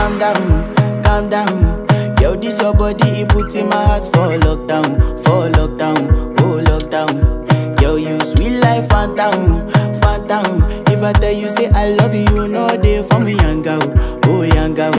calm down, calm down. Yo, this your body, it puts in my heart for lockdown, oh lockdown. Yo, you sweet life, phantom, phantom. If I tell you say I love you, you know they for me, young girl, oh young girl.